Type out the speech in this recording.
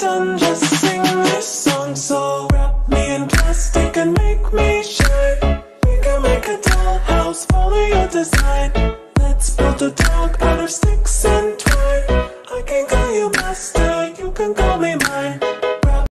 done, just sing this song. So wrap me in plastic and make me shine. We can make a dollhouse, follow your design. Let's build a dog out of sticks and twine. I can call you master, you can call me